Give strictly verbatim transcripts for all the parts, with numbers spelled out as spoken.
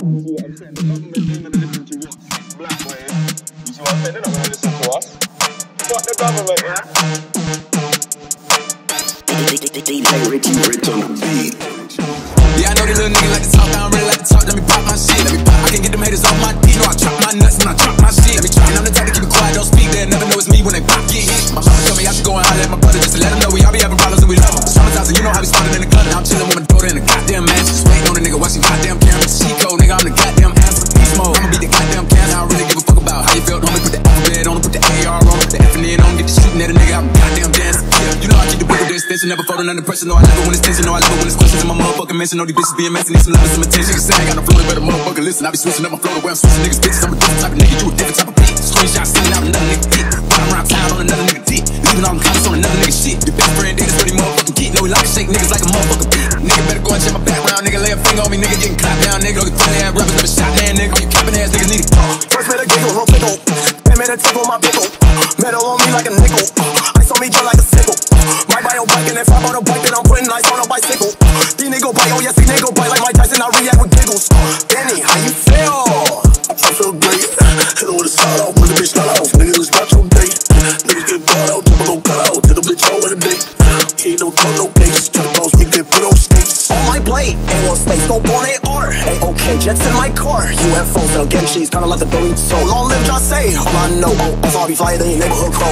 what I'm saying? The government ain't gonna listen to what black boy is. You see what I'm saying? They're not gonna listen to us. Fuck the government, yeah? Yeah, I know these little niggas like to talk, I don't really like to talk. Let me pop my shit, let me pop. I can get them haters off my dick. No, I chop my nuts when I chop my shit. Let me try, and I'm the type to keep it quiet, don't speak. They'll never know it's me when they pop get hit. My mama told me I should go and holler at my brother just to let him know we all be having problems and we love him. Traumatizing, you know how we started in the club. Now I'm chilling with my daughter in the goddamn mansion, just waiting on a nigga watching goddamn cameras. She cold, nigga, I'm the goddamn answer. Beast mode, I'ma be the goddamn can. I don't really give a fuck about how you felt. Homie, put the alphabet on, put the A R on, the F and N on, get the shooting at a nigga. I'm goddamn dancing. Yeah, you know I keep the bigger distance, never folding under pressure. No, I love it when it's tension. No, I love it when it's questions in my motherfucking mention. Know these bitches being messy, need some love and some attention. You can say I got no flow, better motherfucker listen. I be switching up my flow the way I'm switching niggas bitches. I'm a different type of nigga, you a different type of beat. Screenshots sending out another nigga dick. Riding around town on another nigga dick. Leaving all them comments on another nigga shit. Your best friend did this what he motherfucking geek. Know he like to shake niggas like a motherfucking beat. Nigga better go and check my background, nigga. Lay a finger on me, nigga. Getting clapped down, nigga. Look at twenty ass rappers, never shot man, nigga. All you capping ass niggas need to talk. First made a giggle, no pickle. Then made a tip on my pickle. Metal on me like a nickel. Ice on me just like a sickle. Might buy a bike, and if I bought a bike, then I'm putting ice on a bicycle. These niggas bite, oh yes, these niggas bite like Mike Tyson. I react with giggles. Benny, how you feel? I feel great. Hit her with a side out, put the bitch not out. Niggas is not your date. Niggas get bought out, double no cut out. Hit the bitch out with a date. He ain't no tone, no case. Try to bounce, we get put on skates. On my plate, ain't one space, no born A R. Hey, okay, jets in my car. U F Os, they'll get cheese, kinda like the burrito. So long live just say, all I know. Oh, I thought we fly than your neighborhood crow.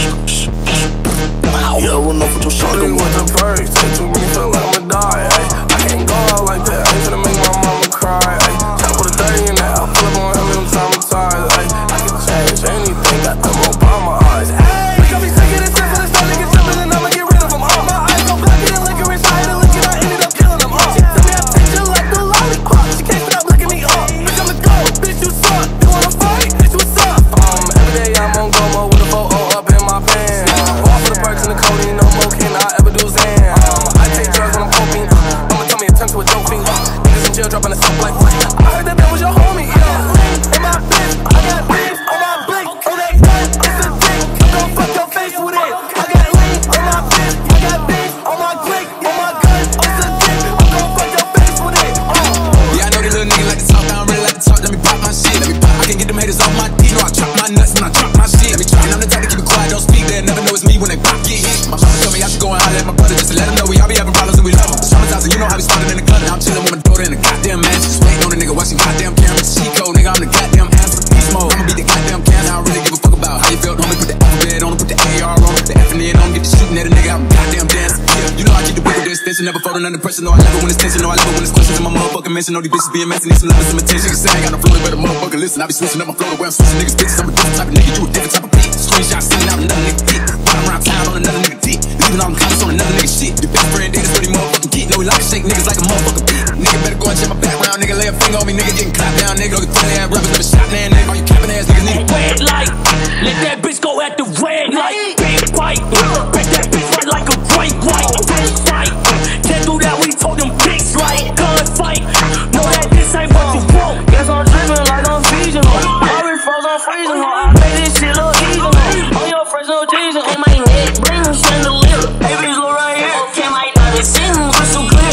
Wow. Yeah, run off with your shotgun with the birds. Take too many, feel like I'ma die. Ay. I can't go out like that. I ain't finna make my mama cry. Ay. Top with a dirty in that. I pull up on him and I'm traumatized. Ay. I can change anything, got them up on my eyes. Ay. We gon' be sick of this shit for this time, niggas jumping and I'ma get rid of them all. My eyes go black and licorice, I had to lick it, I ended up killing them all. She tell me I taste you like the lollipop. She can't stop licking me up. Bitch, I'm a go, bitch, you suck. You wanna fight? Bitch, what's up? Um, every day I'm on Gomo with a photo up in my pants. All for the perks and the codeine, no more can I ever do Zan. Um, I take drugs when I'm coping. I'ma tell me a tongue to a dope fiend. Niggas in jail dropping a soap like what? I heard that that was your homie, yeah. And my bitch, I got bitch on my blick. Oh, they done, it's a dick. I'm gon' fuck your face with it. I got lean on my bitch, I got bitch on my click, on my gun, oh, it's a dick. I'm gon' fuck your face with it. Oh. Yeah, I know these little niggas like to talk, I don't really like to talk. Let me pop my shit, let me pop. I can get them haters off my dick. No, I chop my nuts when I chop my shit. Let me try, and I'm the type to keep it quiet, don't speak. They'll never know it's me when they pop get hit. My mama told me I should go and holler at my brother just to let him know we all be having problems and we love him. Traumatizing, you know how we started in the club. Now I'm chilling with my daughter in the goddamn mansion, just waiting on a nigga watching goddamn cameras. She cold, nigga, I'm the goddamn answer. Beast mode, I'ma be the goddamn can. I don't really give a fuck about how you felt. Homie, put the alphabet on, put the A R on, the F and N on, get the shooting at a nigga. I'm goddamn dancing. Yeah, you know I keep the bigger distance, never folding under pressure. No, I love it when it's tension. No, I love it when it's questions in my motherfucking mention. Know these bitches being messy, need some love and some attention. You can say I got no flow, better motherfucker listen. I be switching up my flow the way I'm switching niggas bitches. I'm a different type of nigga, you a different type of beat. Screenshots sending out another nigga dick. Riding around town on another nigga dick. Leaving all them comments on another nigga shit. Your best friend did this what he motherfucking geek. Know he like to shake niggas like a motherfucking beat. Nigga better go and check my background, nigga. Lay a finger on me, nigga. Getting clapped down, nigga. Look at twenty ass rappers, never shot man, nigga. All you capping ass niggas need to red light. Let that bitch go at the red light. Big fight. Bet that bitch right like a great white. Big fight. Can't do that, we told them pigs like gun fight. Know that this ain't what you want. Guess I'm tripping like I'm seasonal. I be frozen, freezing hard. I make this shit look easy. On your fresh no teasing. In my neck, bring them chandelier. Baby, look right here. Okay, my life is sitting crystal clear.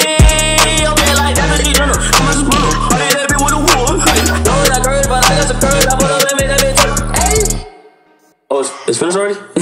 Okay, like that, but you don't know. I'm just brutal. I hit that bitch with a wood. Know that I curve, but I got the curve. I put up and make that bitch. Hey. Oh, it's, it's finished already?